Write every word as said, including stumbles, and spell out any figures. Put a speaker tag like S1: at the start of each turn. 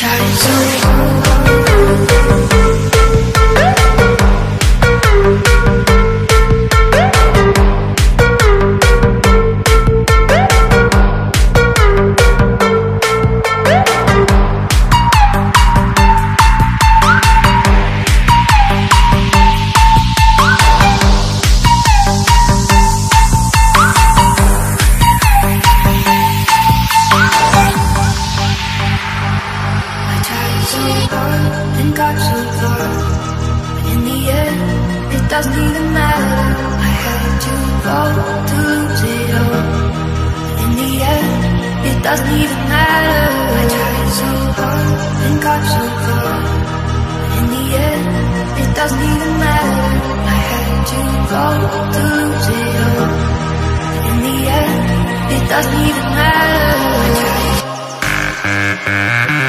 S1: tried so hard. And got so far, but in the end, it doesn't even matter. I had to fall to lose it all, but in the end, it doesn't even matter. I tried so hard and got so far, but in the end, it doesn't even matter. I had to fall to lose it all, but in the end, it doesn't even matter. I tried